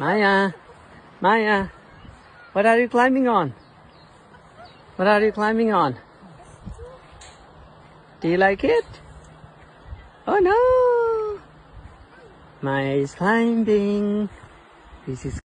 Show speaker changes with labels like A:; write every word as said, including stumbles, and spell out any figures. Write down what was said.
A: Maya, Maya, what are you climbing on? What are you climbing on? Do you like it? Oh no! Maya is climbing. This is